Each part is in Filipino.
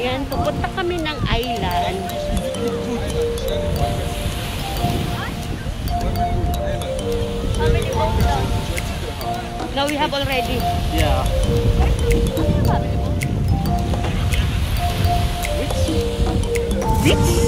Ayan, pupunta kami ng island. No, we have already. Yeah. Which?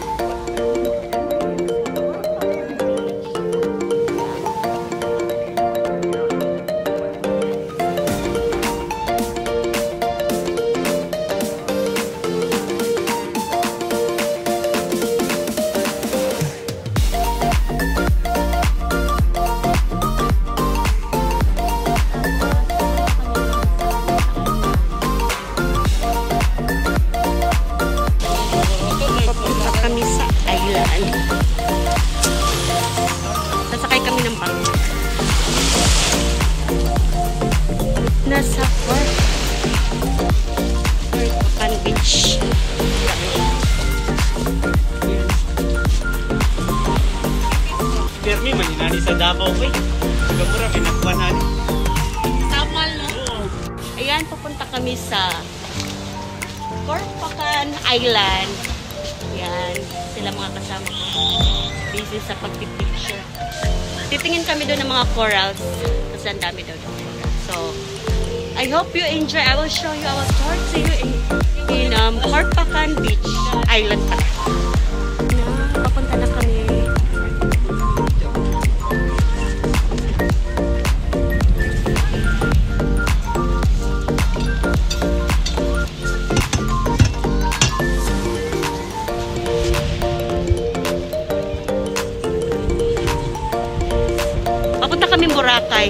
Nasakay kami ng bangka. Nasa Khorfakkhan Beach. Permi, maninani sa Davao ko eh. Kamura, pinagpanan. Samal, no? Ayan, pupunta kami sa Khorfakkhan Island. Yan, sila mga kasama ko. Busy sa pagpipicture. Titingin kami doon ng mga corals. Kasi ang dami doon. So, I hope you enjoy. I will show you our tour to you in Khorfakkhan Beach Island pa. Papunta na kami. Papunta kami Boracay.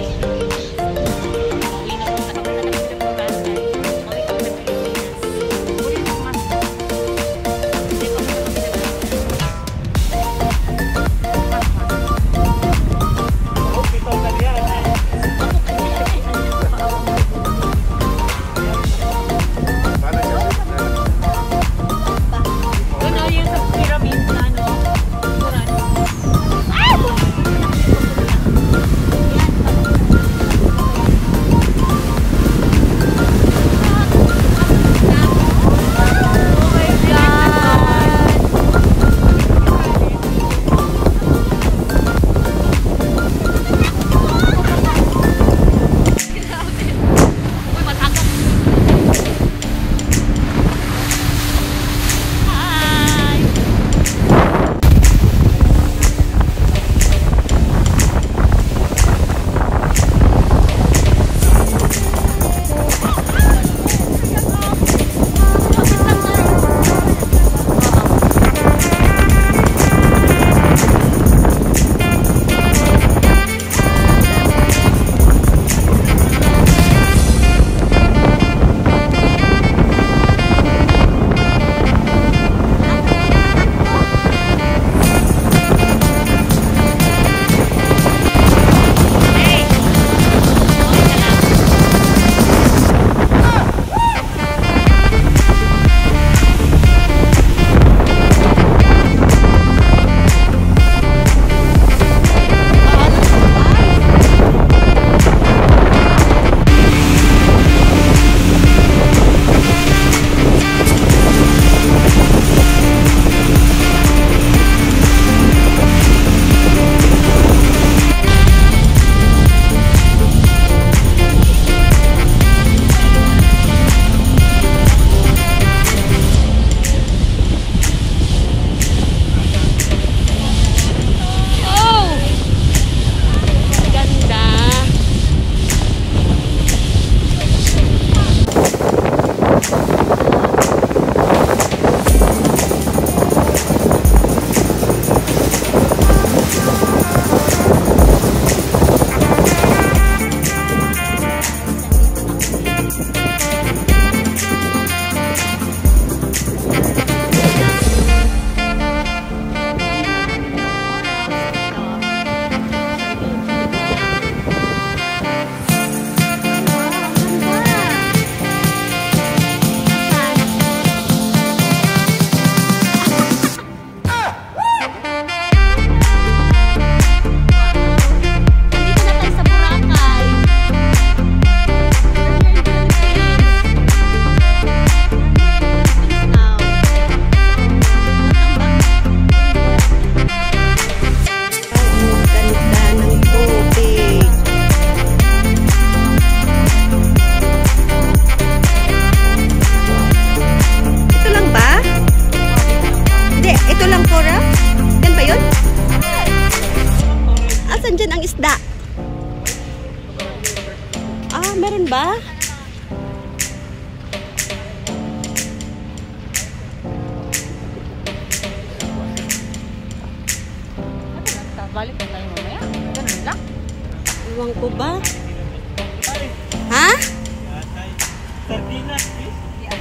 Sardinas, eh?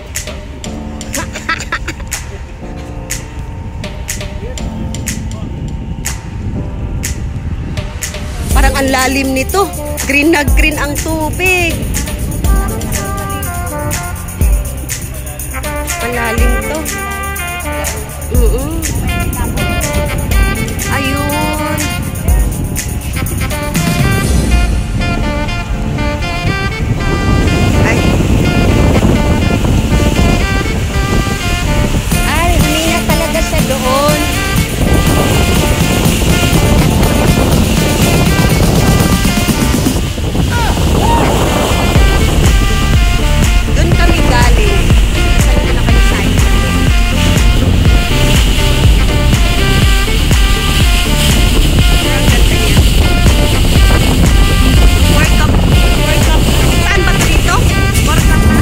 Parang ang lalim nito. Green na green ang tubig. Malalim to. Ayun. Ay, humina talaga siya doon. Doon kami galing. Saan na kami sa saan ba dito? Khorfakkhan.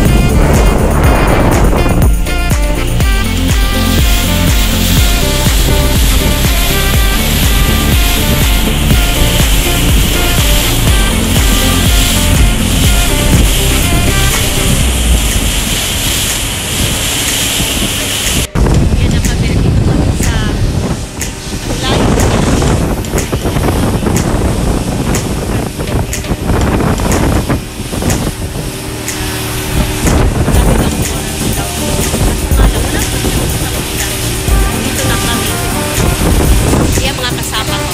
Yan na kami. Dito kami sa layo. Dito na kami. Yan mga kasama ko.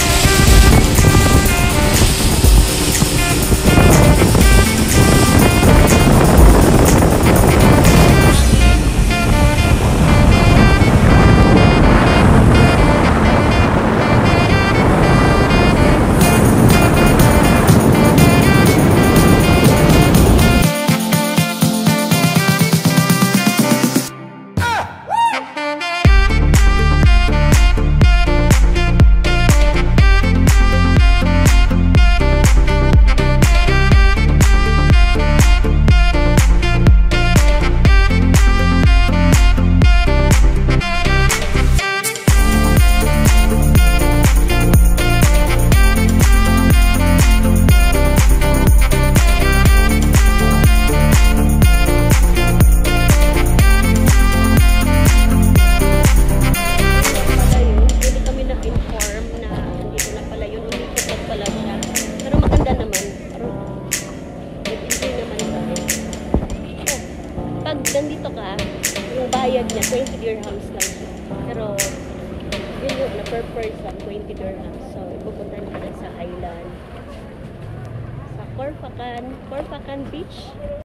Nandito ka, yung bayad niya, 20 dirhams lang siya. Pero, yun yung na per person, 20 dirhams. So, ipupunta na sa island. Sa Khorfakkhan Beach.